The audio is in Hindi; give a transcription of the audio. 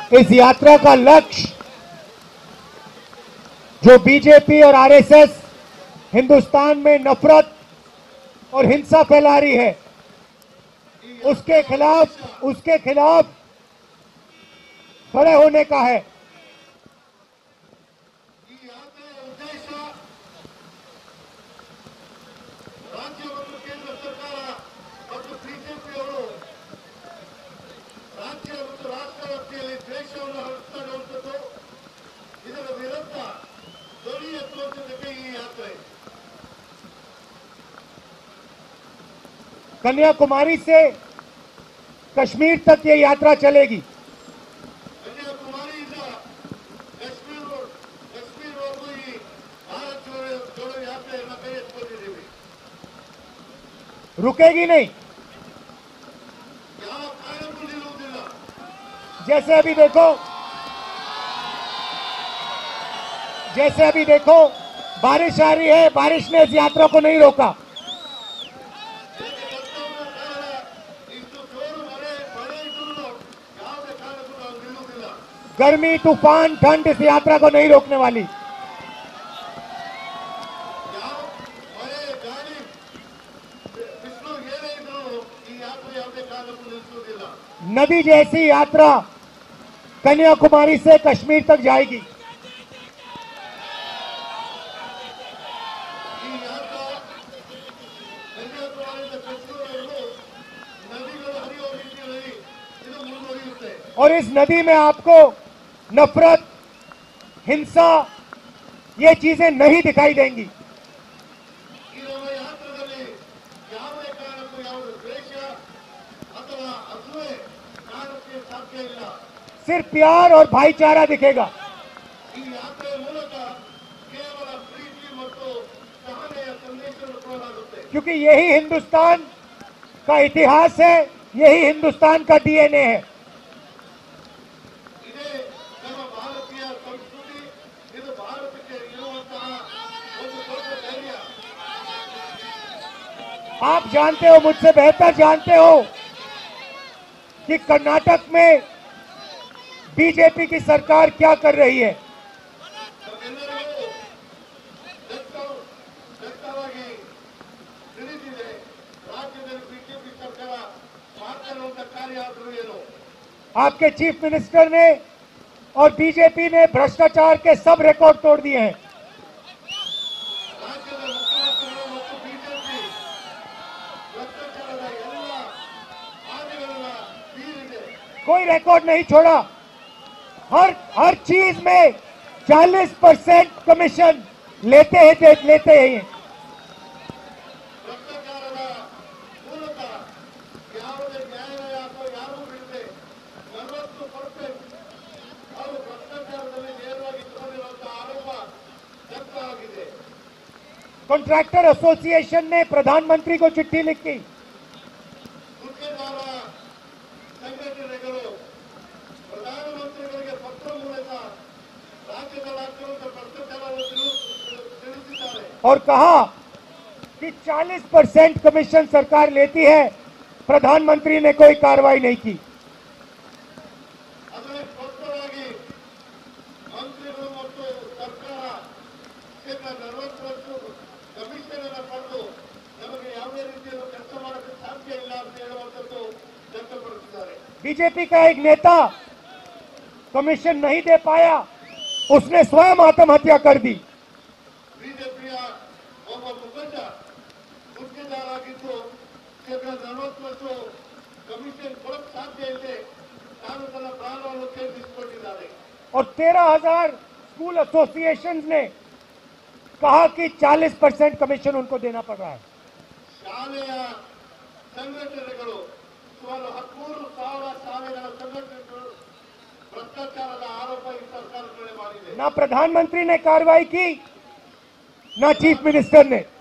इस यात्रा का लक्ष्य जो बीजेपी और आरएसएस हिंदुस्तान में नफरत और हिंसा फैला रही है, उसके खिलाफ खड़े होने का है। कन्याकुमारी से कश्मीर तक ये यात्रा चलेगी। रुकेगी नहीं। जैसे अभी देखो बारिश आ रही है, बारिश ने इस यात्रा को नहीं रोका। गर्मी, तूफान, ठंड इस यात्रा को नहीं रोकने वाली। नदी जैसी यात्रा कन्याकुमारी से कश्मीर तक जाएगी। और इस नदी में आपको नफरत, हिंसा, ये चीजें नहीं दिखाई देंगी। सिर्फ प्यार और भाईचारा दिखेगा। क्योंकि यही हिंदुस्तान का इतिहास है, यही हिंदुस्तान का डीएनए है। आप जानते हो, मुझसे बेहतर जानते हो कि कर्नाटक में बीजेपी की सरकार क्या कर रही है। आपके चीफ मिनिस्टर ने और बीजेपी ने भ्रष्टाचार के सब रिकॉर्ड तोड़ दिए हैं। कोई रिकॉर्ड नहीं छोड़ा। हर चीज में 40% कमीशन लेते हैं। कॉन्ट्रैक्टर एसोसिएशन ने प्रधानमंत्री को चिट्ठी लिखी। और कहा कि 40% कमीशन सरकार लेती है, प्रधानमंत्री ने कोई कार्रवाई नहीं की। बीजेपी का एक नेता कमीशन नहीं दे पाया, उसने स्वयं आत्महत्या कर दी। और 13,000 स्कूल एसोसिएशन ने कहा कि 40% कमीशन उनको देना पड़ रहा है। ಶಾಲೆಯ ಸಂಘಟನೆಗಳು ಸುಮಾರು 13,000 ಶಾಲೆಗಳ ಸಂಘಟನೆಗಳು ಭ್ರಷ್ಟಾಚಾರದ ಆರೋಪ ಈ ಸರ್ಕಾರದ ಮೇಲೆ ಮಾಡಿದೆ। ना प्रधानमंत्री ने कार्रवाई की, ना चीफ मिनिस्टर ने।